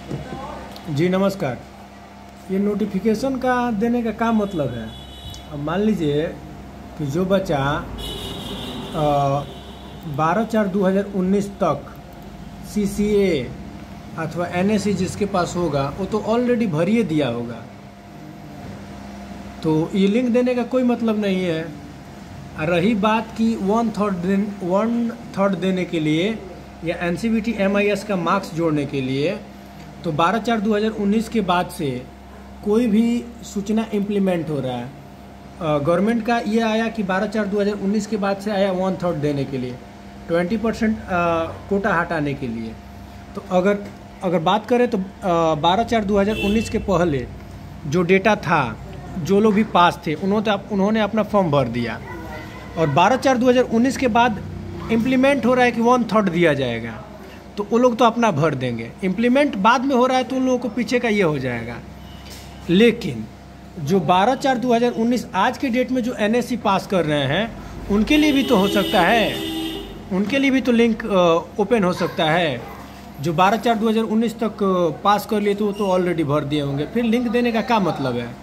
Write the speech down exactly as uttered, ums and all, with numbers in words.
जी नमस्कार। ये नोटिफिकेशन का देने का क्या मतलब है? अब मान लीजिए कि जो बच्चा बारह चार दो हज़ार उन्नीस तक सी सी ए अथवा एन एस सी जिसके पास होगा वो तो ऑलरेडी भरिए दिया होगा, तो ये लिंक देने का कोई मतलब नहीं है। रही बात कि वन थर्ड वन थर्ड देने के लिए या N C B T M I S का मार्क्स जोड़ने के लिए, तो बारह चार दो हज़ार उन्नीस के बाद से कोई भी सूचना इम्प्लीमेंट हो रहा है। गवर्नमेंट का ये आया कि बारह चार दो हज़ार उन्नीस के बाद से आया वन थर्ड देने के लिए, ट्वेंटी परसेंट कोटा हटाने के लिए। तो अगर अगर बात करें तो बारह चार दो हज़ार उन्नीस के पहले जो डेटा था, जो लोग भी पास थे उन्होंने उन्होंने अपना फॉर्म भर दिया, और बारह चार दो हज़ार उन्नीस के बाद इम्प्लीमेंट हो रहा है कि वन थर्ड दिया जाएगा, तो वो लोग तो अपना भर देंगे। इम्प्लीमेंट बाद में हो रहा है तो उन लोगों को पीछे का ये हो जाएगा। लेकिन जो बारह चार दो हज़ार उन्नीस आज के डेट में जो एन एस सी पास कर रहे हैं उनके लिए भी तो हो सकता है, उनके लिए भी तो लिंक ओपन हो सकता है। जो बारह चार दो हज़ार उन्नीस तक पास कर लिए तो वो तो ऑलरेडी भर दिए होंगे, फिर लिंक देने का क्या मतलब है?